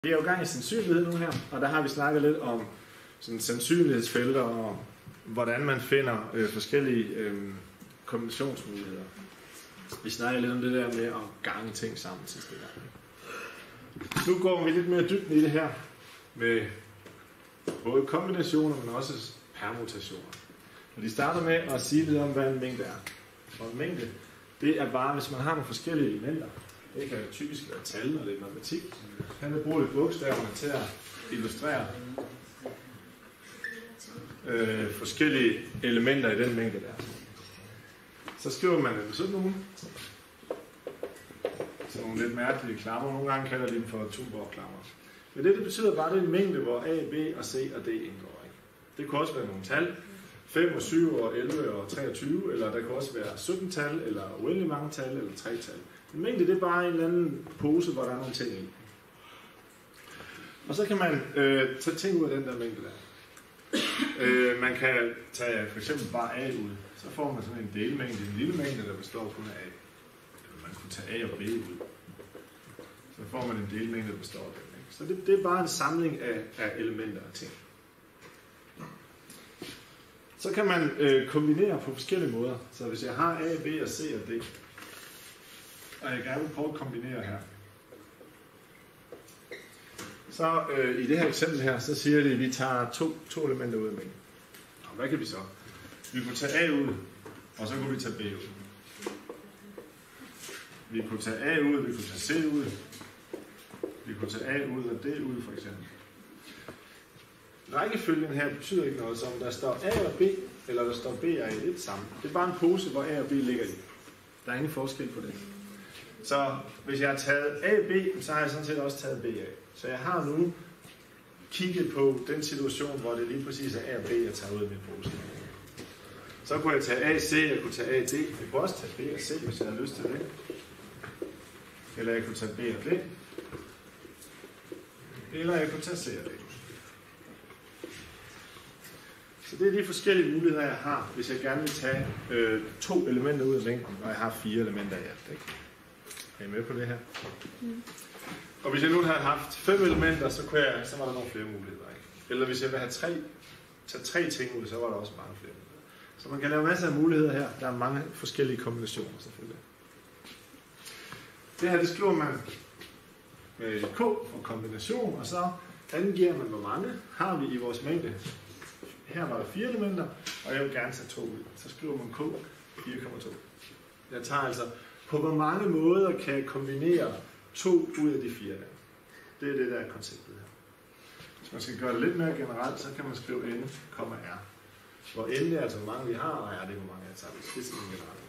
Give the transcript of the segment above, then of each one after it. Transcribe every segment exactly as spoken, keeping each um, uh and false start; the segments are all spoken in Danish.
Vi er jo i gang i sandsynlighed nu her, og der har vi snakket lidt om sådan sandsynlighedsfelter og hvordan man finder øh, forskellige øh, kombinationsmuligheder. Vi snakker lidt om det der med at gange ting sammen sidste gang. Nu går vi lidt mere dybden i det her med både kombinationer, men også permutationer. Og de starter med at sige lidt om, hvad en mængde er. Og en mængde, det er bare, hvis man har nogle forskellige elementer. Det kan typisk være tal, når det er matematik. Han vil bruge lidt bogstaverne til at illustrere øh, forskellige elementer i den mængde der. Så skriver man dem sådan nogle. Sådan nogle lidt mærkelige klammer. Nogle gange kalder de dem for Tuborg-klammer. Men det, det betyder bare, at det er en mængde, hvor A, B og C og D indgår. Ikke? Det kan også være nogle tal. fem og syv og elleve og treogtyve, eller der kan også være sytten tal, eller uendelig mange tal, eller tre tal. En mængde, det er bare en eller anden pose, hvor der er nogle ting i. Og så kan man øh, tage ting ud af den der mængde der. øh, man kan tage for eksempel bare A ud. Så får man sådan en delmængde, en lille mængde, der består kun af A. Eller man kunne tage A og B ud. Så får man en delmængde, der består af den. Ikke? Så det, det er bare en samling af, af elementer og ting. Så kan man øh, kombinere på forskellige måder. Så hvis jeg har A, B og C og D, og jeg gerne vil prøve at kombinere her, så øh, i det her eksempel her, så siger de, at vi tager to, to elementer ud af mængden. Og hvad kan vi så? Vi kunne tage A ud, og så kunne vi tage B ud. Vi kunne tage A ud, vi kunne tage C ud, vi kunne tage A ud og D ud for eksempel. Rækkefølgen her betyder ikke noget, som der står A og B, eller der står B og A lidt sammen. Det er bare en pose, hvor A og B ligger i. Der er ingen forskel på det. Så hvis jeg har taget A og B, så har jeg sådan set også taget B A. Så jeg har nu kigget på den situation, hvor det lige præcis er A og B, jeg tager ud af min pose. Så kunne jeg tage A og C, jeg kunne tage A og D. Jeg kunne også tage B og C, hvis jeg havde lyst til det. Eller jeg kunne tage B og D. Eller jeg kunne tage C og D. Så det er de forskellige muligheder, jeg har, hvis jeg gerne vil tage øh, to elementer ud af mængden, og jeg har fire elementer i alt. Ikke? Er I med på det her? Mm. Og hvis jeg nu havde haft fem elementer, så, kunne jeg, så var der nogle flere muligheder. Ikke? Eller hvis jeg vil have tre, tage tre ting ud, så var der også mange flere muligheder. Så man kan lave masser af muligheder her. Der er mange forskellige kombinationer selvfølgelig. Det her, det skriver man med K for kombination, og så angiver man, hvor mange har vi i vores mængde. Her var der fire elementer, og jeg vil gerne tage to ud. Så skriver man K fire komma to. Jeg tager altså, på hvor mange måder kan jeg kombinere to ud af de fire der. Det er det, der er konceptet her. Hvis man skal gøre det lidt mere generelt, så kan man skrive N, R. Hvor N det er altså, hvor mange vi har, og R det er, hvor mange jeg tager. Det er sådan generelt.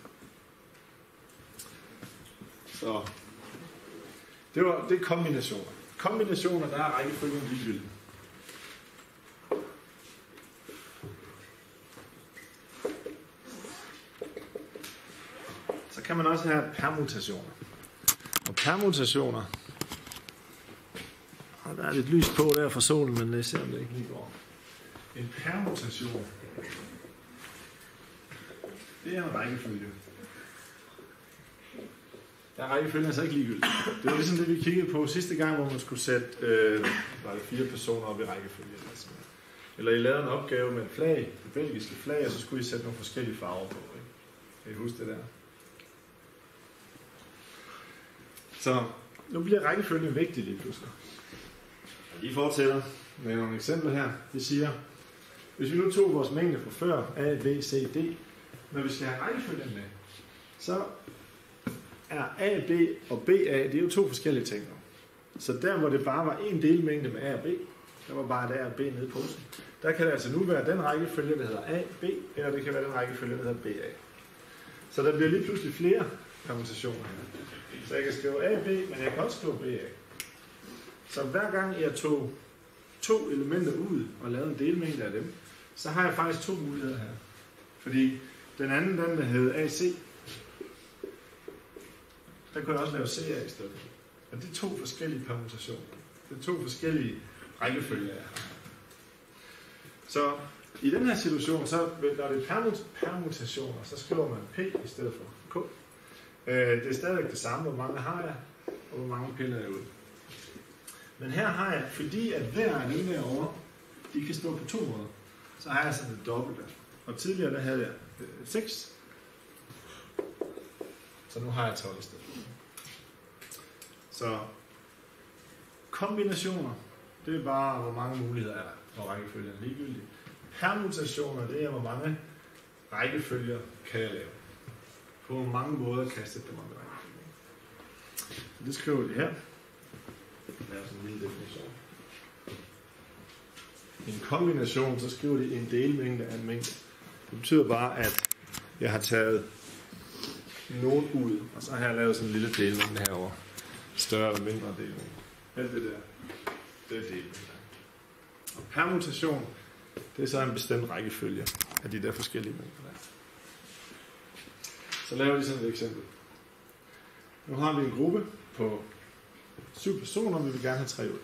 Så det, var, det er kombinationer. Kombinationer, der er rækkefølgen ligegyldig. Kan man også have permutationer. Og permutationer, og der er lidt lys på der fra solen, men jeg ser om det ikke lige går. En permutation, det er en rækkefølge. Der er rækkefølgen altså ikke ligegyldigt. Det var ligesom det, vi kiggede på sidste gang, hvor man skulle sætte øh, var det fire personer op i rækkefølge. Eller, eller I lavede en opgave med et flag, det belgiske flag, og så skulle I sætte nogle forskellige farver på. Ikke? Kan I huske det der? Så nu bliver rækkefølgen vigtig lige pludselig. Vi fortsætter med nogle eksempler her. Vi siger, hvis vi nu tog vores mængde fra før, A, B, C, D, når vi skal have rækkefølgen med, så er A, B og B A, det er jo to forskellige ting. Så der, hvor det bare var en delmængde med A og B, der var bare et A og B nede i posen, der kan det altså nu være den rækkefølge, der hedder A, B, eller det kan være den rækkefølge, der hedder B A. Så der bliver lige pludselig flere permutationer her. Så jeg kan skrive A og B, men jeg kan også skrive B A. Så hver gang jeg tog to elementer ud og lavede en delmængde af dem, så har jeg faktisk to muligheder her. Fordi den anden, den der hed A C, der kunne jeg også lave C A i stedet. Og det er to forskellige permutationer. Det er to forskellige rækkefølger, jeg har. Så i den her situation, så når det er permutationer, så skriver man P i stedet for K. Det er stadig det samme, hvor mange har jeg, og hvor mange piller jeg ud. Men her har jeg, fordi at hver af dem derovre, de kan stå på to måder, så har jeg sådan et dobbelt. Og tidligere der havde jeg øh, seks. Så nu har jeg tolv i stedet. Så kombinationer, det er bare, hvor mange muligheder er der, når rækkefølgen er ligegyldig. Permutationer, det er, hvor mange rækkefølger kan jeg lave. På hvor mange måder kan jeg sætte dem op i rækkefølgen. Så det skriver de her. Det er sådan en lille definition. I en kombination, så skriver de en delmængde af en mængde. Det betyder bare, at jeg har taget nogen ud, og så har jeg lavet sådan en lille delmængde herover. Større eller mindre delmængde. Alt det der, det er delmængde. Og permutation, det er så en bestemt rækkefølge af de der forskellige mængder der. Så laver vi sådan et eksempel. Nu har vi en gruppe på syv personer, og vi vil gerne have tre ud.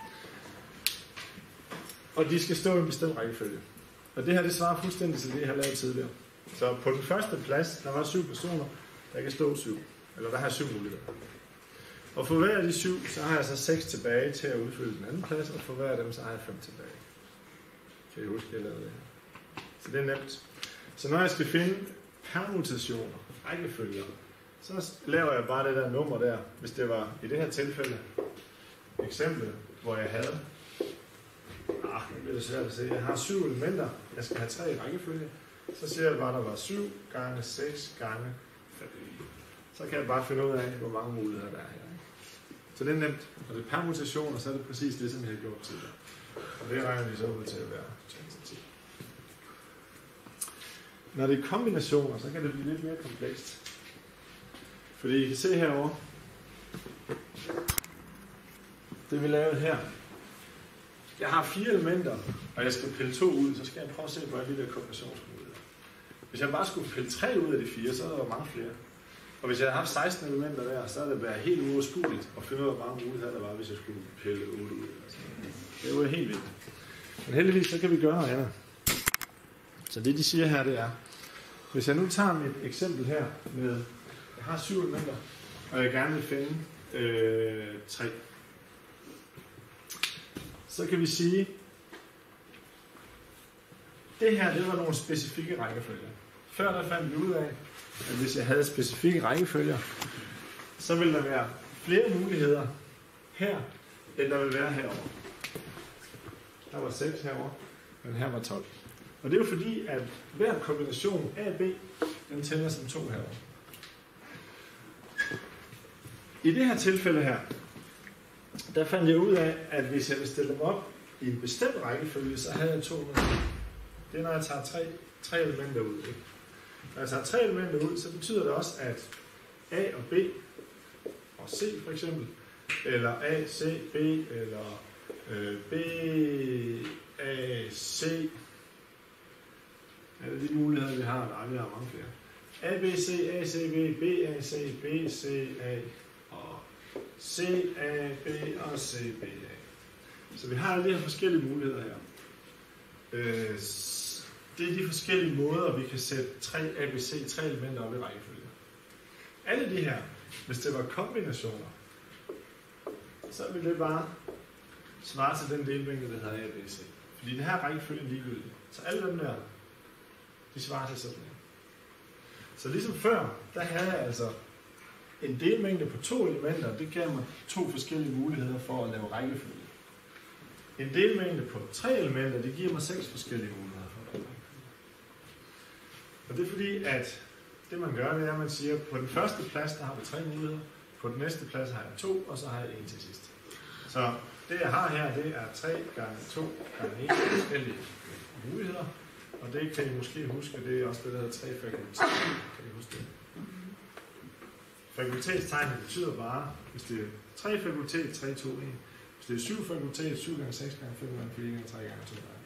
Og de skal stå i en bestemt rækkefølge. Og det her, det svarer fuldstændig til det, jeg har lavet tidligere. Så på den første plads, der var syv personer, der kan stå syv. Eller der har syv muligheder. Og for hver af de syv, så har jeg så seks tilbage til at udfylde den anden plads, og for hver af dem, så har jeg fem tilbage. Kan I huske, at jeg lavede det her? Så det er nemt. Så når jeg skal finde permutationer, rækkefølger, så laver jeg bare det der nummer der. Hvis det var i det her tilfælde, eksempel, hvor jeg havde, ah, det er svært at se, jeg har syv elementer, jeg skal have tre i rækkefølge, så siger jeg bare, at der var syv gange seks gange fem. Så kan jeg bare finde ud af, hvor mange muligheder der er her. Så det er nemt. Og det er permutationer, så er det præcis det, som jeg har gjort tidligere. Og det regner vi så ud til at være transaktiv. Når det er kombinationer, så kan det blive lidt mere komplekst. Fordi I kan se herovre, det vi lavede her. Jeg har fire elementer, og jeg skal pille to ud, så skal jeg prøve at se på alle de der kombinationsmuligheder. Hvis jeg bare skulle pille tre ud af de fire, så er der mange flere. Og hvis jeg havde haft seksten elementer der, så havde det været helt uoverskueligt at finde ud af, hvor mange muligheder der var, hvis jeg skulle pille otte ud. Det er jo helt vildt. Men heldigvis, så kan vi gøre noget andet. Så det, de siger her, det er, hvis jeg nu tager mit eksempel her med, jeg har syv elementer, og jeg gerne vil finde øh, tre. Så kan vi sige, det her, det var nogle specifikke rækkefølger. Før der fandt vi ud af, at hvis jeg havde specifikke rækkefølger, så ville der være flere muligheder her, end der ville være herovre. Der var seks herovre, men her var tolv. Og det er jo fordi, at hver kombination A og B, den tæller som to herovre. I det her tilfælde her, der fandt jeg ud af, at hvis jeg vil stille dem op i en bestemt rækkefølge, så havde jeg to med. Det er, når jeg tager tre, tre elementer ud. Ikke? Når jeg tager tre elementer ud, så betyder det også, at A og B, og C for eksempel, eller A, C, B, eller øh, B, A, C, er det de muligheder, vi har? Nej, vi har mange flere. A, B, C, A, C, B, B, A, C, B, C, A, og C, A, B og C, B, A. Så vi har alle de her forskellige muligheder her. Øh, det er de forskellige måder, vi kan sætte tre A, B, C, tre elementer op i rækkefølge. Alle de her, hvis det var kombinationer, så vil det bare svare til den delmængde, der hedder A, B, C. Fordi det her rækkefølge er ligegyldigt. Så alle dem der, de svarer til sådan her. Så ligesom før, der havde jeg altså en delmængde på to elementer, det gav mig to forskellige muligheder for at lave rækkefølge. En delmængde på tre elementer, det giver mig seks forskellige muligheder for at lave rækkefølge. Og det er fordi, at det man gør, det er, at man siger, at på den første plads, der har vi tre muligheder, på den næste plads har jeg to, og så har jeg en til sidst. Så det jeg har her, det er tre gange to gange en forskellige muligheder. Og det kan I måske huske, det er også det, der hedder tre fakulteter. Kan I huske det? Fakultetstegnet betyder bare, hvis det er tre fakultet, tre, to, en. Hvis det er syv fakultet, syv gange seks gange fem gange fire gange tre gange to gange.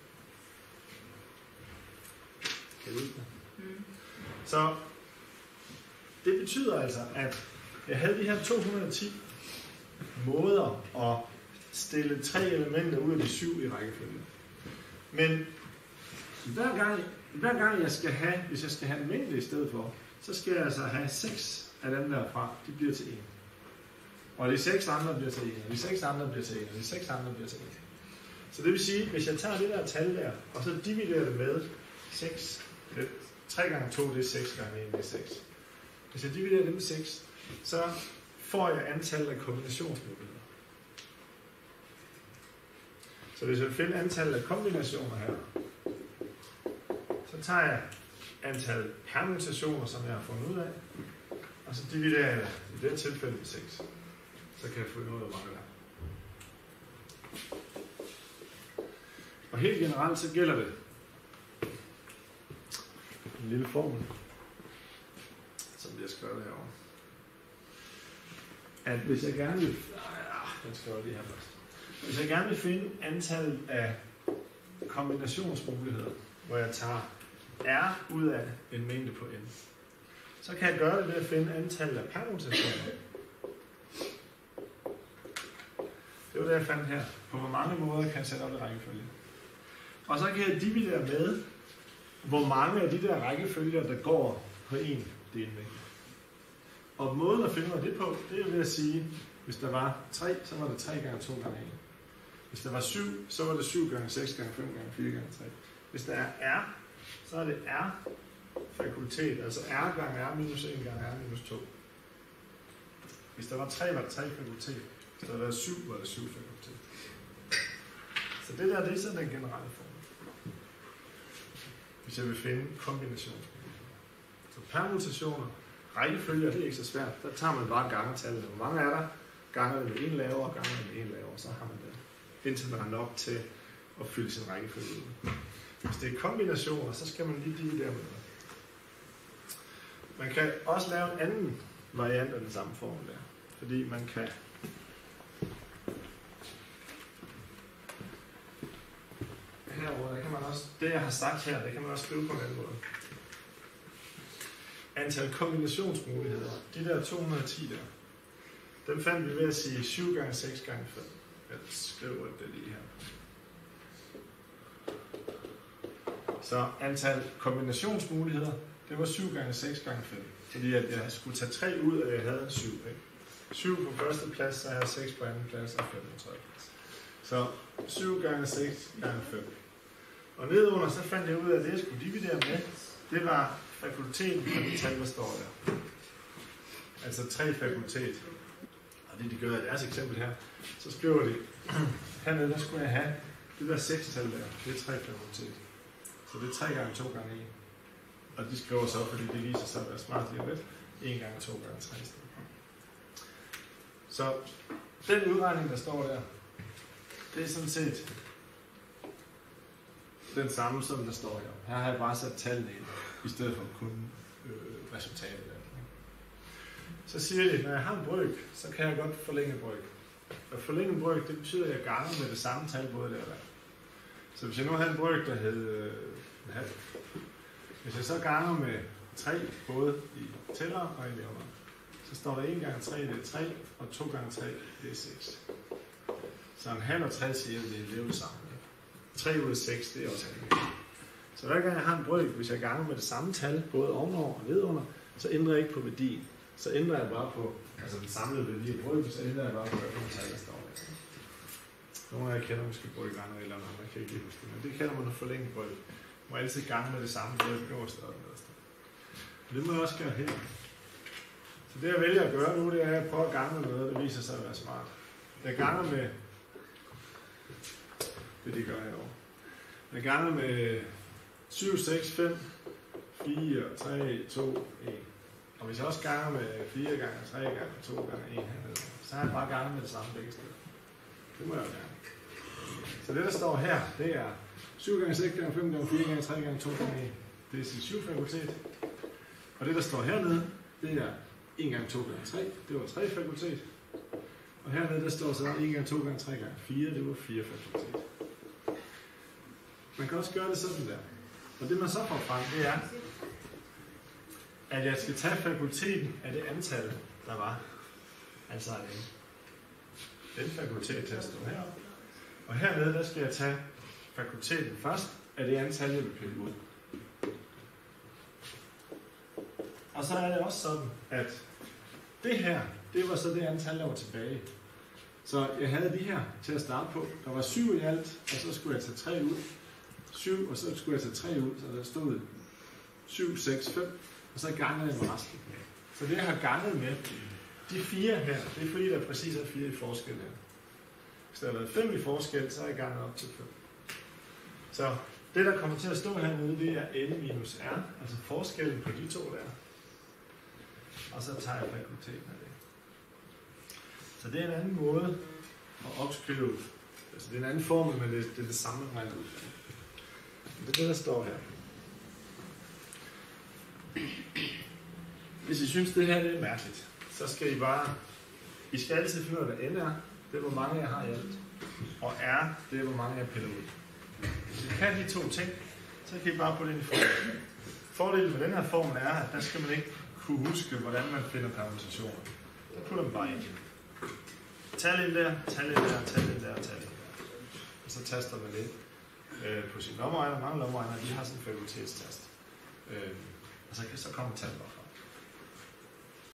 Kan I huske det? Mm. Så det betyder altså, at jeg havde de her to hundrede og ti måder at stille tre elementer ud af de syv i rækkefølge. Men hver gang, hver gang jeg skal have, hvis jeg skal have en mængde i stedet for, så skal jeg altså have seks af dem derfra, de bliver til en. Og de seks andre bliver til en, og de seks andre bliver til en, og de seks andre bliver til en. Så det vil sige, hvis jeg tager det der tal der, og så dividerer det med seks, tre gange to, det er seks gange en, det er seks. Hvis jeg dividerer det med seks, så får jeg antallet af kombinationsmuligheder. Så hvis jeg vil finde antallet af kombinationer her, så tager jeg antal permutationer, som jeg har fundet ud af, og så dividerer jeg i det her tilfælde med seks. Så kan jeg få noget af mange der. Og helt generelt så gælder det en lille formel, som bliver skrevet herovre. At hvis jeg gerne vil, ah, den skriver lige her først. Hvis jeg gerne vil finde antallet af kombinationsmuligheder, hvor jeg tager R ud af en mængde på n, så kan jeg gøre det ved at finde antallet af permutationer. Det var det, jeg fandt her. På hvor mange måder kan jeg sætte op i rækkefølge. Og så kan jeg dividere med, hvor mange af de der rækkefølger, der går på en delmængde. Og måden at finde ud af det på, det er ved at sige, hvis der var tre, så var det tre gange to gange en. Hvis der var syv, så var det syv gange seks gange fem gange fire gange tre. Hvis der er R, så er det R fakultet, altså R gange R minus en gange R minus to. Hvis der var tre, var det tre fakultet. Hvis der var syv, var det syv fakultet. Så det der, det er sådan den generelle formel. Hvis jeg vil finde kombinationer. Så permutationer, rækkefølger, det er ikke så svært. Der tager man bare gangetallet. Hvor mange er der? Ganger det med en lavere, ganger det med en lavere, så har man det. Indtil man har nok til at fylde sin rækkefølge ud. Hvis det er kombinationer, så skal man lige dividere med det. Man kan også lave en anden variant af den samme formel der. Fordi man kan herovre, der kan man også, det jeg har sagt her, det kan man også skrive på en anden måde. Antal kombinationsmuligheder, de der to hundrede og ti der, dem fandt vi ved at sige syv gange seks gange fem. Jeg skriver det lige her. Så antal kombinationsmuligheder, det var syv gange seks gange fem. Fordi at jeg skulle tage tre ud, og jeg havde syv. syv på første plads, så jeg havde seks på anden plads og fem på tredje plads. Så syv gange seks gange fem. Og nedenunder så fandt jeg ud af, at det jeg skulle dividere med, det var fakulteten for de tal, der står der. Altså tre fakultet. Og det de gør i deres eksempel her, så skriver de, hernede der skulle jeg have det der seks tal der, det er tre fakultet. Så det er tre gange to gange en. Og de skriver så, fordi det viser sig at være smart lige lidt, en gange to gange tre. Så den udregning, der står der, det er sådan set den samme, som der står her. Her har jeg bare sat tallene ind, i stedet for kun øh, resultatet der. Så siger de, når jeg har en bryg, så kan jeg godt forlænge bryg. Og forlænge bryg, det betyder, at jeg ganger med det samme tal både der og der. Så hvis jeg nu havde en bryg, der hed øh, en halv, hvis jeg så ganger med tre, både i tæller og i nævner, så står der en gange tre, det er tre, og to gange tre, det er seks. Så en halv og tre siger, det er det samme. tre ud af seks, det er også halv. Så hver gang jeg har en bryg, hvis jeg ganger med det samme tal, både ovenover og nedunder, så ændrer jeg ikke på værdien. Så ændrer jeg bare på, altså den samlede værdi af bryg, så ændrer jeg bare på, hvilken tal der står der. Nogle af jer kender måske brygganger eller noget, man kan ikke huske det, men det kalder man at forlænge bryg. Man må altid gange med det samme bryg, øverst og nederst. Det må jeg også gøre her. Så det jeg vælger at gøre nu, det er at prøve at gange med noget, det viser sig at være smart. Jeg ganger med, det det gør jeg herovre. Jeg ganger med syv, seks, fem, fire, tre, to, en. Og hvis jeg også ganger med fire gange, tre gange, to gange, en hernede, så har jeg bare ganget med det samme begge steder. Det må jeg jo gerne. Så det der står her, det er syv gange seks gange fem gange fire gange tre gange to gange en. Det er sit syv fakultet. Og det der står hernede, det er en gange to gange tre, det var tre fakultet. Og hernede der står så en gange to gange tre gange fire, det var fire fakultet. Man kan også gøre det sådan der. Og det man så får frem, det er, at jeg skal tage fakulteten af det antal, der var. Altså den, den fakultet til at stå her. Og hernede, der skal jeg tage fakulteten først af det antal, jeg vil pille ud. Og så er det også sådan, at det her, det var så det antal, der var tilbage. Så jeg havde de her til at starte på. Der var syv i alt, og så skulle jeg tage tre ud. syv, og så skulle jeg tage tre ud, så der stod syv, seks, fem, og så gangede jeg med resten. Så det, jeg har ganget med, de fire her, det er fordi, der præcis er fire i forskel her. Hvis der har været fem i forskel, så er jeg ganget op til fem. Så det, der kommer til at stå hernede, det er n minus r, altså forskellen på de to der. Og så tager jeg fakulteten af det. Så det er en anden måde at opskrive. Altså det er en anden formel, men det, det er det samme, man regner ud. Det er det, der står her. Hvis I synes, det her det er mærkeligt, så skal I bare... I skal altid finde ud af, hvad n er. Det er, hvor mange jeg har i alt. Og r, det er, hvor mange jeg piller ud. Hvis I kan de to ting, så kan I bare putte ind i formlen. Fordelen med den her formel er, at der skal man ikke kunne huske, hvordan man finder permutationer. Der putter man bare ind. Tal ind der, tal ind der, tal ind der, tal ind der. Og så taster man det øh, på sin lommeregner. Mange lommeregner, de har sådan en fakultetstast. Øh, og så, så kommer tallet bare.